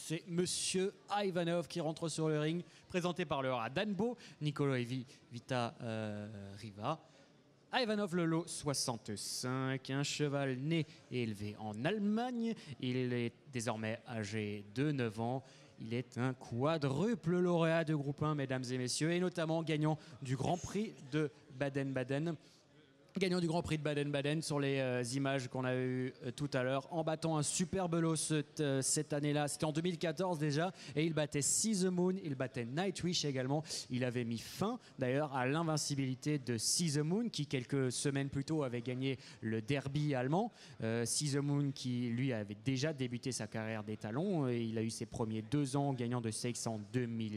c'est Monsieur Ivanov qui rentre sur le ring, présenté par le Radanbo, Nicolo et Vita Riva. Ivanov le lot 65, un cheval né et élevé en Allemagne. Il est désormais âgé de 9 ans. Il est un quadruple lauréat de groupe 1, mesdames et messieurs, et notamment gagnant du Grand Prix de Baden-Baden. Gagnant du Grand Prix de Baden-Baden sur les images qu'on a eues tout à l'heure, en battant un superbe lot cette année-là. C'était en 2014 déjà, et il battait See the Moon, il battait Nightwish également. Il avait mis fin d'ailleurs à l'invincibilité de See the Moon, qui quelques semaines plus tôt avait gagné le derby allemand. See the Moon qui lui avait déjà débuté sa carrière d'étalon, et il a eu ses premiers 2 ans gagnant de Stakes en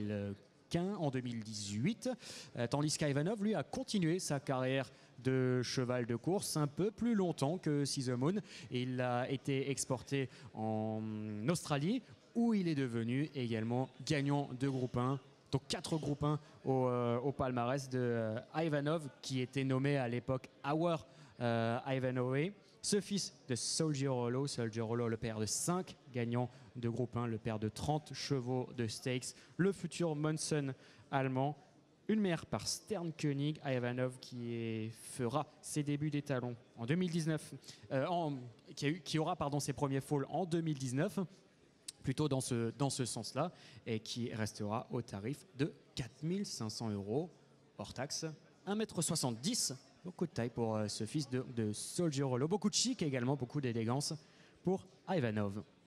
2018, tandis qu'Ivanov lui a continué sa carrière de cheval de course un peu plus longtemps que See the Moon. Il a été exporté en Australie où il est devenu également gagnant de groupe 1. Donc 4 groupes 1 au palmarès de Ivanov, qui était nommé à l'époque Our Ivanhoe. Ce fils de Soldier Hollow, le père de 5 gagnants de groupe 1, le père de 30 chevaux de stakes, le futur Monson allemand. Une mère par Stern Koenig, Ivanov qui fera ses débuts d'étalon en 2019, qui aura ses premiers foals en 2019, plutôt dans ce sens-là, et qui restera au tarif de 4 500 € hors taxe, 1,70 m, beaucoup de taille pour ce fils de Soldier Hollow, beaucoup de chic également, beaucoup d'élégance pour Ivanov.